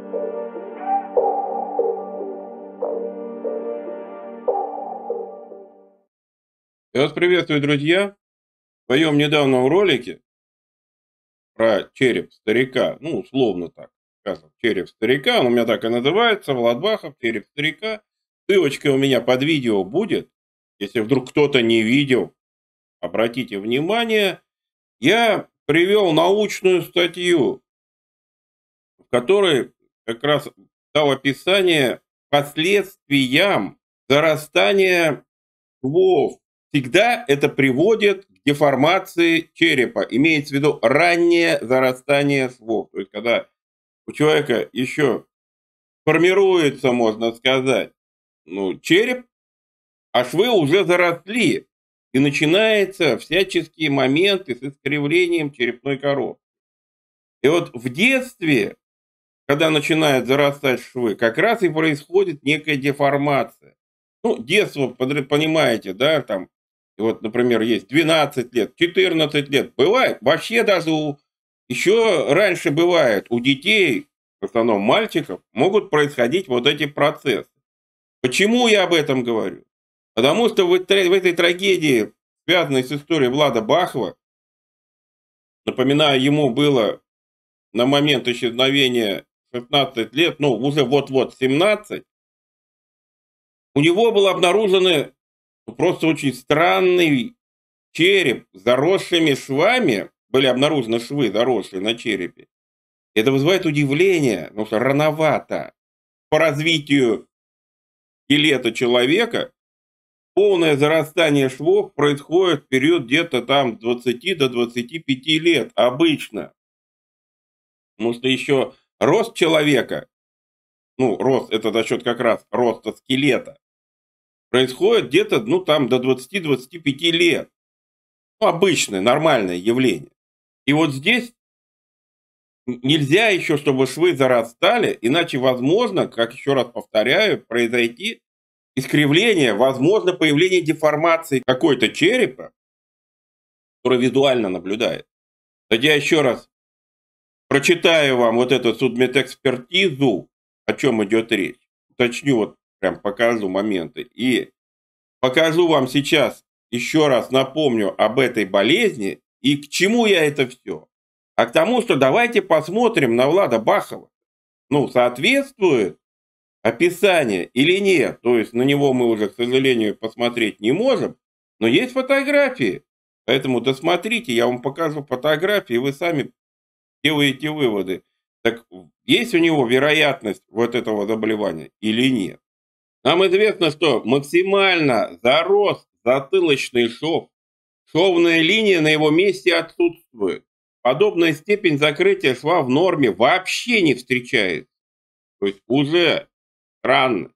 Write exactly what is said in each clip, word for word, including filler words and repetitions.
Я вас приветствую, друзья! В своем недавнем ролике про череп старика, ну, условно так скажем, череп старика, он у меня так и называется, Влад Бахов, череп старика. Ссылочка у меня под видео будет. Если вдруг кто-то не видел, обратите внимание. Я привел научную статью, в которой как раз дал описание последствиям зарастания швов. Всегда это приводит к деформации черепа. Имеется в виду раннее зарастание швов. То есть, когда у человека еще формируется, можно сказать, ну, череп, а швы уже заросли. И начинаются всяческие моменты с искривлением черепной коробки. И вот в детстве, когда начинают зарастать швы, как раз и происходит некая деформация. Ну, детство, понимаете, да, там, вот, например, есть двенадцать лет, четырнадцать лет. Бывает, вообще даже у, еще раньше бывает, у детей, в основном мальчиков, могут происходить вот эти процессы. Почему я об этом говорю? Потому что в, в этой трагедии, связанной с историей Влада Бахова, напоминаю, ему было на момент исчезновения шестнадцать лет, ну, уже вот-вот семнадцать, у него был обнаружен просто очень странный череп с заросшими швами, были обнаружены швы, заросшие на черепе. Это вызывает удивление, потому что рановато по развитию скелета человека. Полное зарастание швов происходит в период где-то там с двадцати до двадцати пяти лет обычно. Потому что еще рост человека, ну, рост это за счет как раз роста скелета, происходит где-то, ну, там до двадцати-двадцати пяти лет. Ну, обычное, нормальное явление. И вот здесь нельзя еще, чтобы швы зарастали, иначе возможно, как еще раз повторяю, произойти искривление, возможно появление деформации какой-то черепа, который визуально наблюдает. Так я еще раз прочитаю вам вот эту судмедэкспертизу, о чем идет речь. Уточню, вот прям покажу моменты. И покажу вам сейчас, еще раз напомню об этой болезни и к чему я это все. А к тому, что давайте посмотрим на Влада Бахова. Ну, соответствует описание или нет. То есть на него мы уже, к сожалению, посмотреть не можем. Но есть фотографии. Поэтому досмотрите, я вам покажу фотографии, и вы сами делаете выводы. Так есть у него вероятность вот этого заболевания или нет? Нам известно, что максимально зарос затылочный шов. Шовная линия на его месте отсутствует. Подобная степень закрытия шва в норме вообще не встречается. То есть уже странно.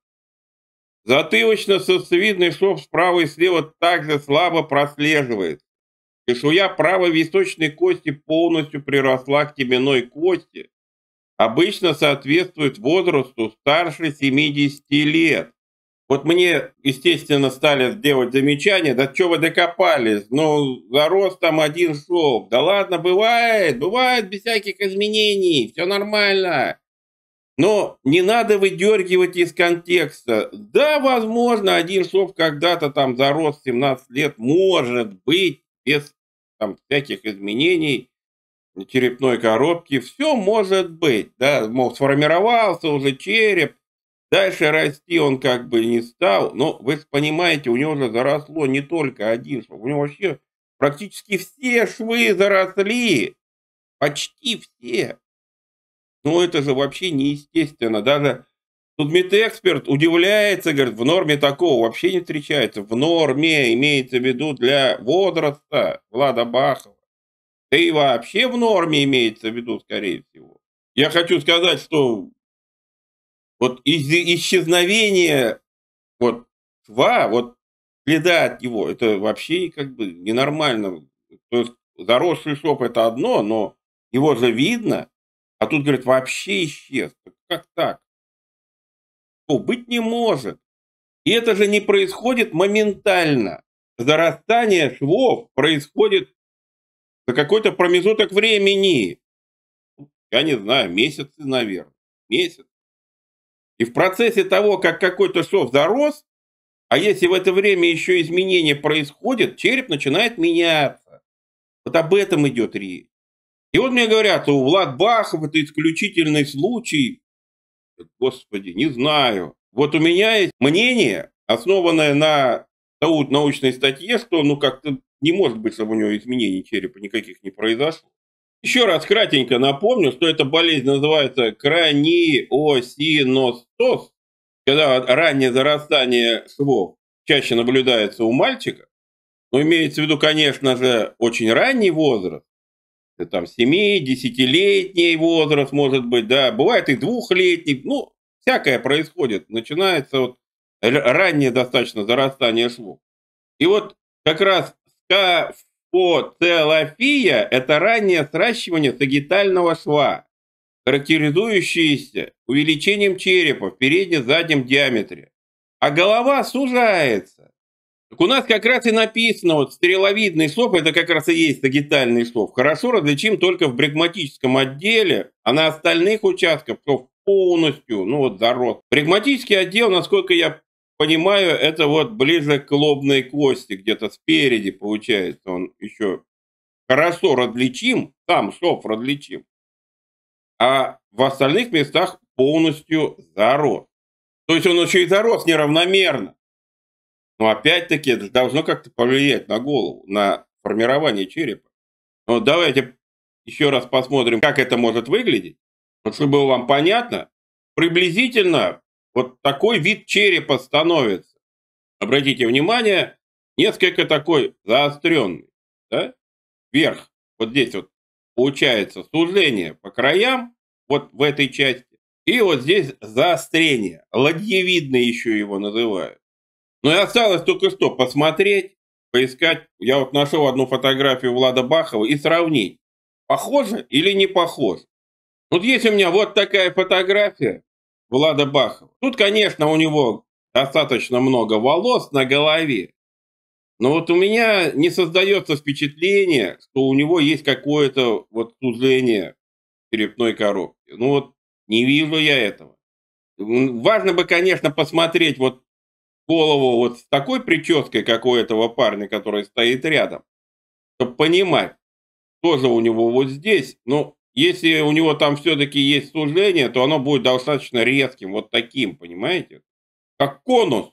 Затылочно-сосцевидный шов справа и слева также слабо прослеживается. Чешуя правой височной кости полностью приросла к теменной кости. Обычно соответствует возрасту старше семидесяти лет. Вот мне, естественно, стали делать замечания, да что вы докопались, ну, зарос там один шов. Да ладно, бывает, бывает без всяких изменений, все нормально. Но не надо выдергивать из контекста. Да, возможно, один шов когда-то там зарос в семнадцать лет, может быть, без там всяких изменений черепной коробки. Все может быть, да, мол, сформировался уже череп. Дальше расти он как бы не стал, но вы понимаете, у него же заросло не только один шов, у него вообще практически все швы заросли, почти все. Ну это же вообще неестественно, даже судмедэксперт удивляется, говорит, в норме такого вообще не встречается, в норме имеется в виду для возраста Влада Бахова, да и вообще в норме имеется в виду, скорее всего. Я хочу сказать, что вот из исчезновения вот шва, вот следа от него, это вообще как бы ненормально. То есть заросший шов это одно, но его же видно, а тут, говорит, вообще исчез. Как так? О, быть не может. И это же не происходит моментально. Зарастание швов происходит за какой-то промежуток времени. Я не знаю, месяцы, наверное. месяцев. И в процессе того, как какой-то шов зарос, а если в это время еще изменения происходят, череп начинает меняться. Вот об этом идет речь. И вот мне говорят, у Влад Бахов это исключительный случай. Господи, не знаю. Вот у меня есть мнение, основанное на нау- научной статье, что ну как-то не может быть, чтобы у него изменений черепа никаких не произошло. Еще раз кратенько напомню, что эта болезнь называется краниосиностоз, когда раннее зарастание швов чаще наблюдается у мальчика, но имеется в виду, конечно же, очень ранний возраст, это там семи-десятилетний возраст может быть, да, бывает и двухлетний, ну, всякое происходит, начинается вот раннее достаточно зарастание швов. И вот как раз скафоцелофия – это раннее сращивание сагитального шва, характеризующееся увеличением черепа в передне-заднем диаметре, а голова сужается. Так у нас как раз и написано, вот стреловидный шов, это как раз и есть сагитальный шов, хорошо различим только в брегматическом отделе, а на остальных участках шов полностью, ну вот зарос. Брегматический отдел, насколько я понимаю, это вот ближе к лобной кости, где-то спереди получается, он еще хорошо различим, сам шов различим, а в остальных местах полностью зарос. То есть он еще и зарос неравномерно. Но опять-таки это должно как-то повлиять на голову, на формирование черепа. Вот давайте еще раз посмотрим, как это может выглядеть. Вот чтобы было вам понятно, приблизительно вот такой вид черепа становится. Обратите внимание, несколько такой заостренный, да? Вверх, вот здесь вот получается сужение по краям, вот в этой части, и вот здесь заострение, ладьевидный еще его называют. Ну и осталось только что посмотреть, поискать. Я вот нашел одну фотографию Влада Бахова и сравнить, похоже или не похоже. Вот есть у меня вот такая фотография Влада Бахова. Тут, конечно, у него достаточно много волос на голове, но вот у меня не создается впечатление, что у него есть какое-то вот сужение черепной коробки. Ну вот не вижу я этого. Важно бы, конечно, посмотреть вот голову вот с такой прической, как у этого парня, который стоит рядом, чтобы понимать, что же у него вот здесь. Но если у него там все-таки есть сужение, то оно будет достаточно резким, вот таким, понимаете? Как конус.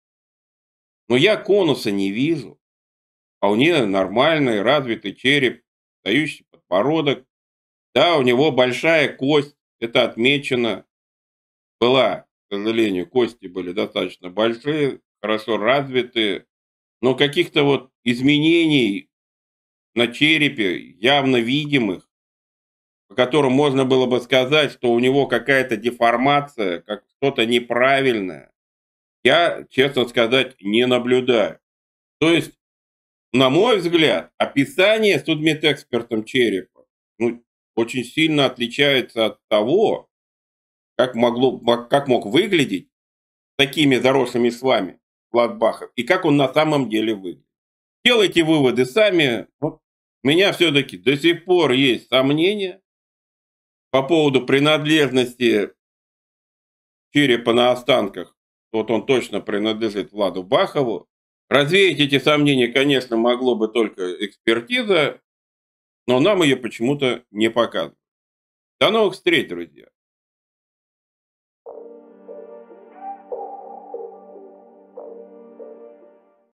Но я конуса не вижу. Вполне нормальный, развитый череп, дающий подбородок. Да, у него большая кость, это отмечено. Была, к сожалению, кости были достаточно большие, хорошо развитые. Но каких-то вот изменений на черепе, явно видимых, по которым можно было бы сказать, что у него какая-то деформация, как что-то неправильное, я, честно сказать, не наблюдаю. То есть, на мой взгляд, описание судмедэкспертом черепа ну, очень сильно отличается от того, как, могло, как мог выглядеть такими заросшими швами Влад Бахов и как он на самом деле выглядит. Делайте выводы сами. Вот у меня все-таки до сих пор есть сомнения по поводу принадлежности черепа на останках. Вот он точно принадлежит Владу Бахову. Развеять эти сомнения, конечно, могло бы только экспертиза, но нам ее почему-то не показывают. До новых встреч, друзья!